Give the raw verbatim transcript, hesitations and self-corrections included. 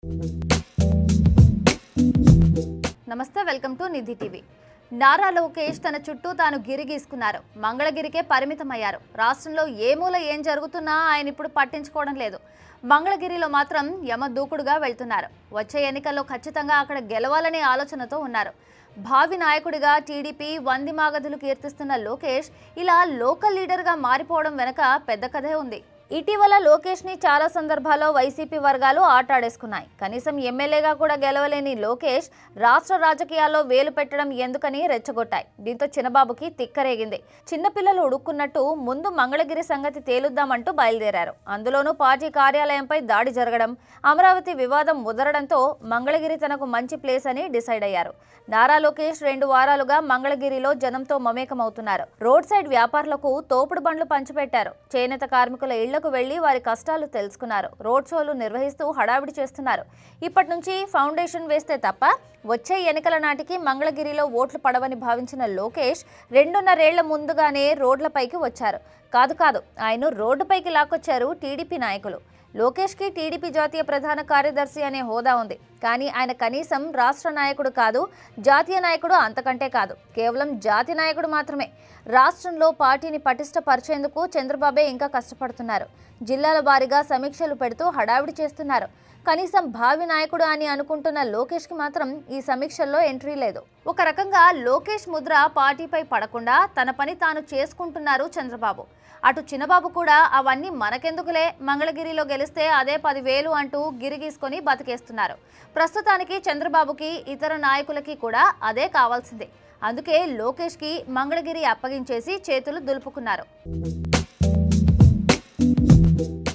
నమస్తే, welcome to Nidhi TV. Nara Lokesh తన చుట్టూ తాను గిరి గీసుకున్నారు. మంగళగిరికే పరిమితమయ్యారు. రాష్ట్రంలో ఏ మూల ఏం జరుగుతున్నా ఆయన ఇప్పుడు పట్టించుకోవడం లేదు. మంగళగిరిలో మాత్రం యమ దూకుడుగా వెళ్తున్నారు. వచ్చే ఎన్నికల్లో ఖచ్చితంగా అక్కడ గెలవాలనే ఆలోచనతో ఉన్నారు. భావి నాయకుడిగా టీడీపీ వంది మాగదులు కీర్తిస్తున్న లోకేష్ ఇలా లోకల్ లీడర్గా మారిపోవడం వెనక పెద్ద కథే ఉంది. ఇటీవల లోకేష్ ని చాలా సందర్భాల్లో వైసీపీ వర్గాలు ఆటాడేసుకున్నాయి. కనీసం ఎమ్మెల్యేగా కూడా గెలవలేని లోకేష్ రాష్ట్ర రాజకీయాల్లో వేలు పెట్టడం ఎందుకని రెచ్చగొట్టాయి. దీంతో చిన్నబాబుకి తిక్కరేగింది. చిన్నపిల్లలు ఉడుక్కున్నట్టు ముందు మంగళగిరి సంగతి తేలుద్దామంటూ బయలుదేరారు. అందులోనూ పార్టీ కార్యాలయంపై దాడి జరగడం, అమరావతి వివాదం ముదరడంతో మంగళగిరి తనకు మంచి ప్లేస్ అని డిసైడ్ అయ్యారు. నారా లోకేష్ రెండు వారాలుగా మంగళగిరిలో జనంతో మమేకమవుతున్నారు. రోడ్ సైడ్ వ్యాపారులకు తోపుడు బండ్లు పంచిపెట్టారు. చేనేత కార్మికుల ఇళ్లకు వెళ్లి వారి కష్టాలు తెలుసుకున్నారు. రోడ్ షోలు నిర్వహిస్తూ హడావిడి చేస్తున్నారు. ఇప్పటి నుంచి ఫౌండేషన్ వేస్తే తప్ప వచ్చే ఎన్నికల నాటికి మంగళగిరిలో ఓట్లు పడవని భావించిన లోకేష్ రెండున్నరేళ్ల ముందుగానే రోడ్లపైకి వచ్చారు. కాదు కాదు ఆయన రోడ్డుపైకి లాక్కొచ్చారు టీడీపీ నాయకులు. లోకేష్కి టీడీపీ జాతీయ ప్రధాన కార్యదర్శి అనే హోదా ఉంది. కానీ ఆయన కనీసం రాష్ట్ర నాయకుడు కాదు, జాతీయ నాయకుడు అంతకంటే కాదు. కేవలం జాతీయ నాయకుడు మాత్రమే. రాష్ట్రంలో పార్టీని పటిష్టపరిచేందుకు చంద్రబాబే ఇంకా కష్టపడుతున్నారు. జిల్లాల వారీగా సమీక్షలు పెడుతూ హడావిడి చేస్తున్నారు. కనీసం భావి నాయకుడు అని అనుకుంటున్న లోకేష్కి మాత్రం ఈ సమీక్షల్లో ఎంట్రీ లేదు. ఒక రకంగా లోకేష్ ముద్ర పార్టీపై పడకుండా తన పని తాను చేసుకుంటున్నారు చంద్రబాబు. అటు చిన్నబాబు కూడా అవన్నీ మనకెందుకులే, మంగళగిరిలో గెలిస్తే అదే పదివేలు అంటూ గిరిగీసుకొని బతికేస్తున్నారు. ప్రస్తుతానికి చంద్రబాబుకి ఇతర నాయకులకి కూడా అదే కావాల్సిందే. అందుకే లోకేష్కి మంగళగిరి అప్పగించేసి చేతులు దులుపుకున్నారు.